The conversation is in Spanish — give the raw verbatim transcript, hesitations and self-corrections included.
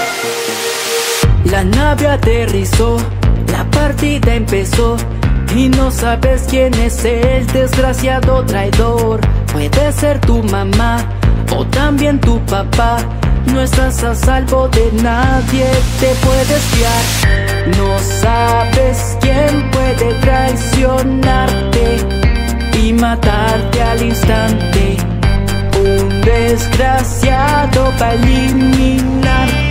La nave aterrizó, la partida empezó y no sabes quién es el desgraciado traidor. Puede ser tu mamá o también tu papá. No estás a salvo de nadie, te puede espiar. No sabes quién puede traicionarte y matarte al instante. Un desgraciado va a eliminarte.